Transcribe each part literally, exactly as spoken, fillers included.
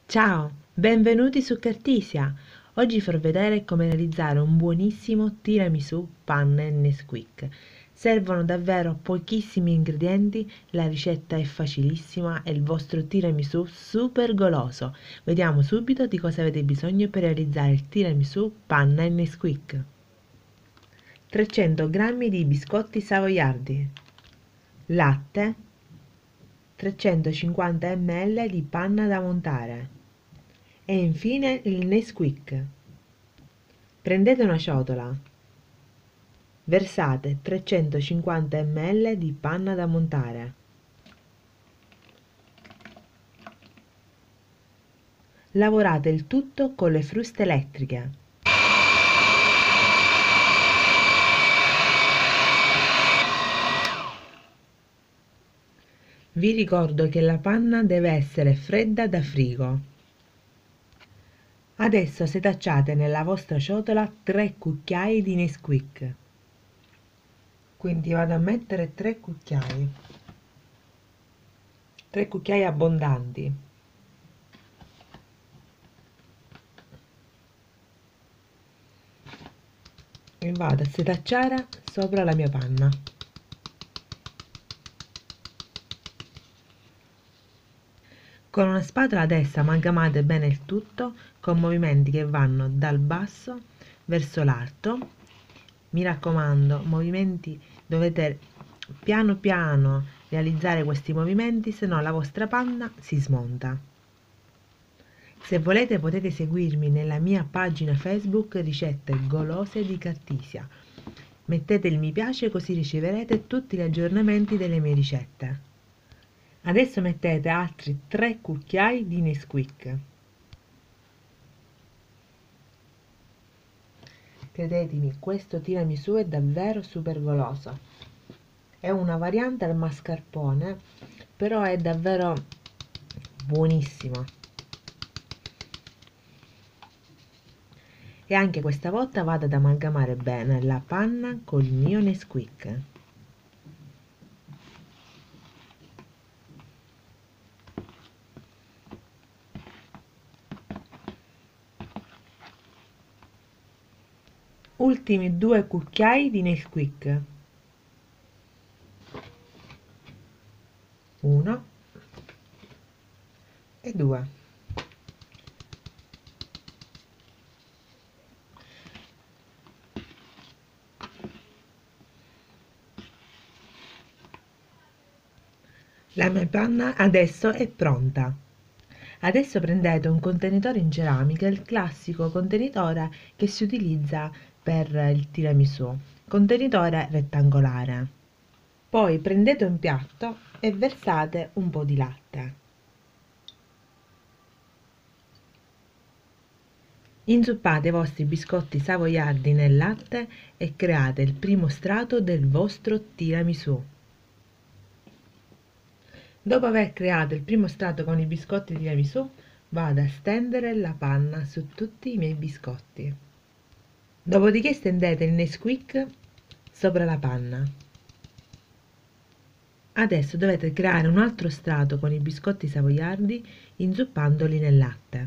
Ciao, benvenuti su Cartisia. Oggi vi farò vedere come realizzare un buonissimo tiramisù panna e Nesquik. Servono davvero pochissimi ingredienti, la ricetta è facilissima e il vostro tiramisù super goloso. Vediamo subito di cosa avete bisogno per realizzare il tiramisù panna e Nesquik. trecento grammi di biscotti savoiardi, latte, trecentocinquanta millilitri di panna da montare e infine il Nesquik. Prendete una ciotola, versate trecentocinquanta millilitri di panna da montare, lavorate il tutto con le fruste elettriche. Vi ricordo che la panna deve essere fredda da frigo. Adesso setacciate nella vostra ciotola tre cucchiai di Nesquik. Quindi vado a mettere tre cucchiai. tre cucchiai abbondanti. E vado a setacciare sopra la mia panna. Con una spatola adesso amalgamate bene il tutto con movimenti che vanno dal basso verso l'alto. Mi raccomando, movimenti dovete piano piano realizzare questi movimenti, se no la vostra panna si smonta. Se volete potete seguirmi nella mia pagina Facebook Ricette Golose di Cartisia. Mettete il mi piace così riceverete tutti gli aggiornamenti delle mie ricette. Adesso mettete altri tre cucchiai di Nesquik. Credetemi, questo tiramisù è davvero super goloso. È una variante al mascarpone, però è davvero buonissimo. E anche questa volta vado ad amalgamare bene la panna col mio Nesquik. Ultimi due cucchiai di Nesquik. Uno e due. La mia panna adesso è pronta. Adesso prendete un contenitore in ceramica, il classico contenitore che si utilizza per il tiramisù, contenitore rettangolare. Poi prendete un piatto e versate un po' di latte. Inzuppate i vostri biscotti savoiardi nel latte e create il primo strato del vostro tiramisù. Dopo aver creato il primo strato con i biscotti di tiramisù, vado a stendere la panna su tutti i miei biscotti. Dopodiché stendete il Nesquik sopra la panna. Adesso dovete creare un altro strato con i biscotti savoiardi inzuppandoli nel latte.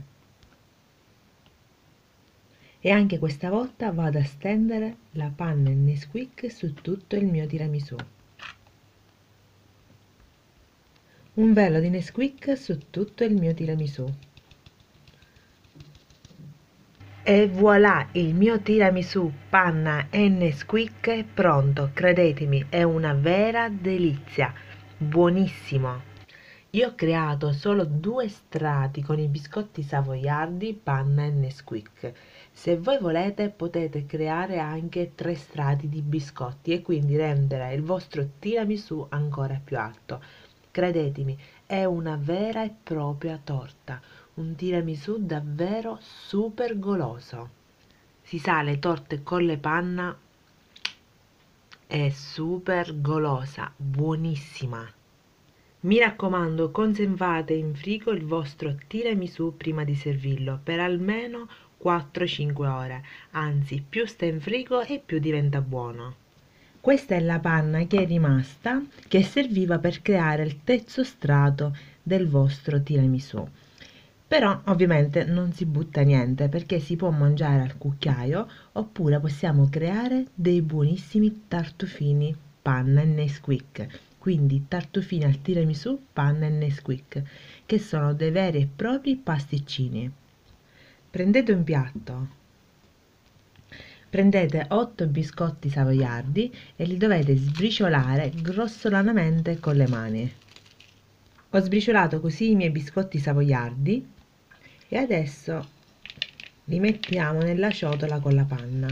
E anche questa volta vado a stendere la panna e il Nesquik su tutto il mio tiramisù. Un velo di Nesquik su tutto il mio tiramisù. E voilà, il mio tiramisù panna e Nesquik è pronto, credetemi, è una vera delizia, buonissimo. Io ho creato solo due strati con i biscotti savoiardi, panna e Nesquik. Se voi volete potete creare anche tre strati di biscotti e quindi rendere il vostro tiramisù ancora più alto. Credetemi, è una vera e propria torta. Un tiramisù davvero super goloso. Si sa, le torte con le panna è super golosa, buonissima. Mi raccomando, conservate in frigo il vostro tiramisù prima di servirlo per almeno quattro cinque ore, anzi più sta in frigo e più diventa buono. Questa è la panna che è rimasta, che serviva per creare il terzo strato del vostro tiramisù. Però ovviamente non si butta niente perché si può mangiare al cucchiaio oppure possiamo creare dei buonissimi tartufini panna e Nesquik. Quindi tartufini al tiramisù, panna e Nesquik, che sono dei veri e propri pasticcini. Prendete un piatto, prendete otto biscotti savoiardi e li dovete sbriciolare grossolanamente con le mani. Ho sbriciolato così i miei biscotti savoiardi e adesso li mettiamo nella ciotola con la panna.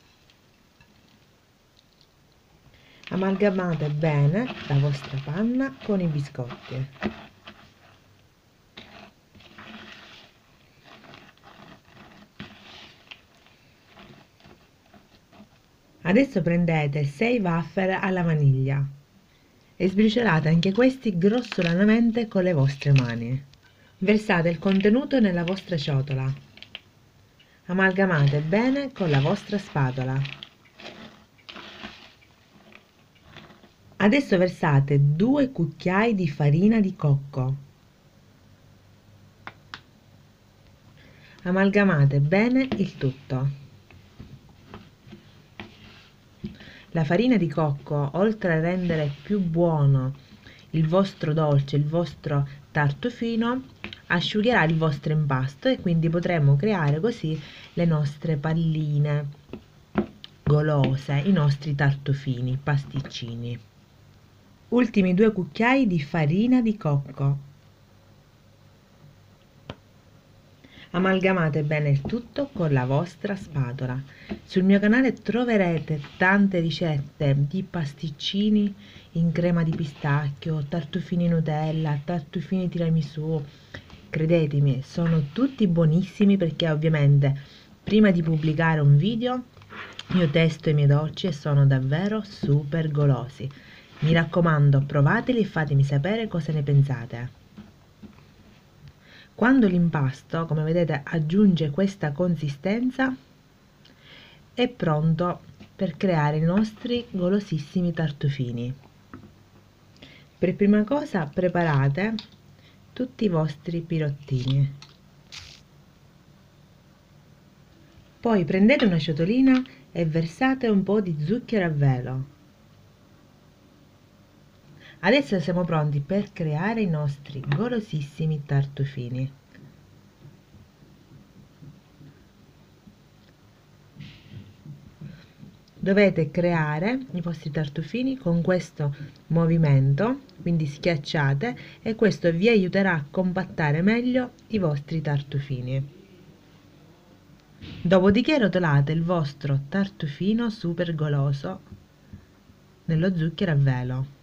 Amalgamate bene la vostra panna con i biscotti. Adesso prendete sei wafer alla vaniglia e sbriciolate anche questi grossolanamente con le vostre mani. Versate il contenuto nella vostra ciotola. Amalgamate bene con la vostra spatola. Adesso versate due cucchiai di farina di cocco. Amalgamate bene il tutto. La farina di cocco, oltre a rendere più buono il vostro dolce, il vostro tartufino, asciugherà il vostro impasto e quindi potremo creare così le nostre palline golose, i nostri tartufini, pasticcini. Ultimi due cucchiai di farina di cocco. Amalgamate bene il tutto con la vostra spatola. Sul mio canale troverete tante ricette di pasticcini in crema di pistacchio, tartufini Nutella, tartufini tiramisù. Credetemi, sono tutti buonissimi perché ovviamente prima di pubblicare un video io testo i miei dolci e sono davvero super golosi. Mi raccomando, provateli e fatemi sapere cosa ne pensate. Quando l'impasto, come vedete, aggiunge questa consistenza, è pronto per creare i nostri golosissimi tartufini. Per prima cosa preparate tutti i vostri pirottini. Poi prendete una ciotolina e versate un po' di zucchero a velo. Adesso siamo pronti per creare i nostri golosissimi tartufini. Dovete creare i vostri tartufini con questo movimento, quindi schiacciate, e questo vi aiuterà a compattare meglio i vostri tartufini. Dopodiché rotolate il vostro tartufino super goloso nello zucchero a velo.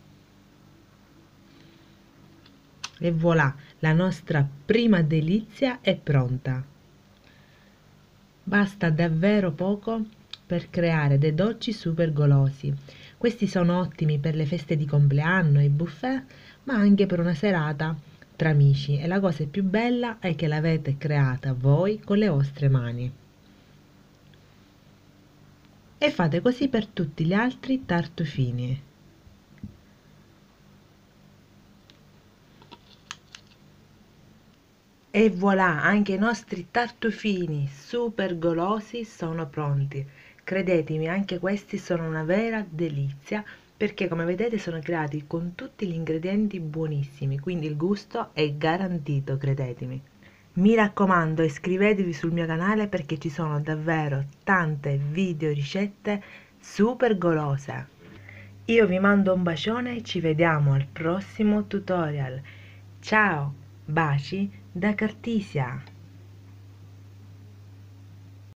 E voilà, la nostra prima delizia è pronta. Basta davvero poco per creare dei dolci super golosi. Questi sono ottimi per le feste di compleanno, i buffet, ma anche per una serata tra amici. E la cosa più bella è che l'avete creata voi con le vostre mani. E fate così per tutti gli altri tartufini. E voilà, anche i nostri tartufini super golosi sono pronti. Credetemi, anche questi sono una vera delizia perché come vedete sono creati con tutti gli ingredienti buonissimi, quindi il gusto è garantito, credetemi. Mi raccomando, iscrivetevi sul mio canale perché ci sono davvero tante video ricette super golose. Io vi mando un bacione e ci vediamo al prossimo tutorial. Ciao, baci da Cartisia!